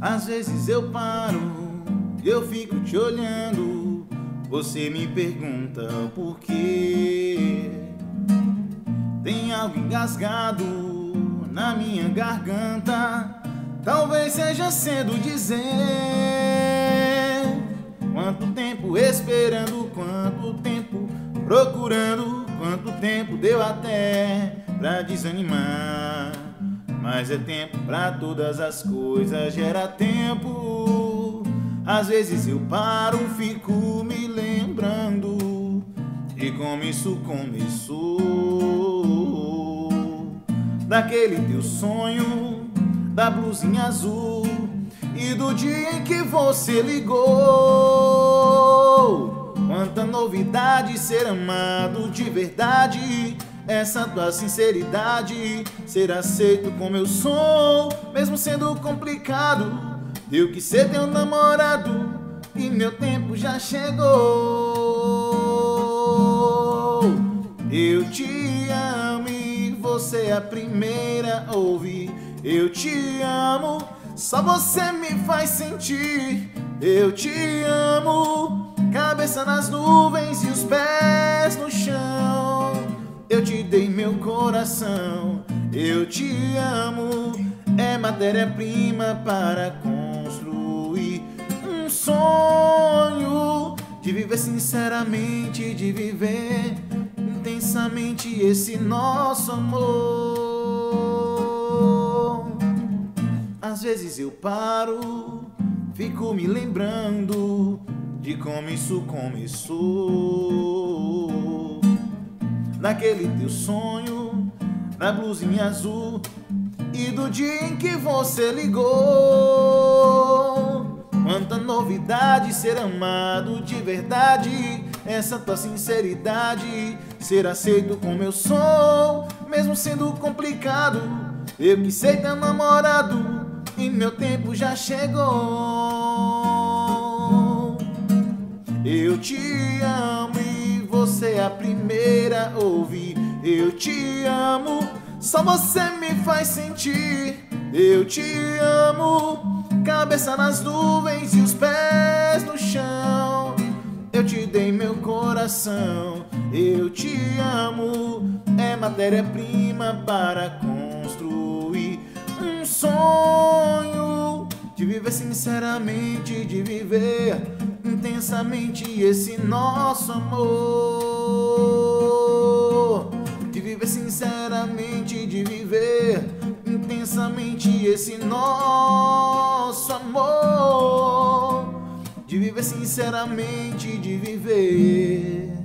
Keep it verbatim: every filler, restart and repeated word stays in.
Às vezes eu paro, eu fico te olhando. Você me pergunta por quê. Tem algo engasgado na minha garganta. Talvez seja cedo dizer. Quanto tempo esperando, quanto tempo procurando, quanto tempo deu até pra desanimar. Mas é tempo pra todas as coisas, gera tempo. Às vezes eu paro, fico me lembrando de como isso começou. Daquele teu sonho, da blusinha azul e do dia em que você ligou. Quanta novidade ser amado de verdade. Essa tua sinceridade, ser aceito como eu sou, mesmo sendo complicado. Eu quis ser teu namorado e meu tempo já chegou. Eu te amo e você é a primeira a ouvir. Eu te amo, só você me faz sentir. Eu te amo, cabeça nas nuvens e os pés no chão. Eu te dei meu coração, eu te amo. É matéria-prima para construir um sonho, de viver sinceramente, de viver intensamente esse nosso amor. Às vezes eu paro, fico me lembrando de como isso começou. Naquele teu sonho, na blusinha azul e do dia em que você ligou. Quanta novidade ser amado de verdade. Essa tua sinceridade, ser aceito como eu sou, mesmo sendo complicado. Eu quis ser teu namorado e meu tempo já chegou. Eu te amo e você é a primeira a ouvir. Eu te amo, só você me faz sentir. Eu te amo, cabeça nas nuvens e os pés no chão. Eu te dei meu coração, eu te amo. É matéria-prima para construir um sonho, de viver sinceramente, de viver intensamente esse nosso amor. De viver sinceramente, de viver intensamente esse nosso amor. De viver sinceramente, de viver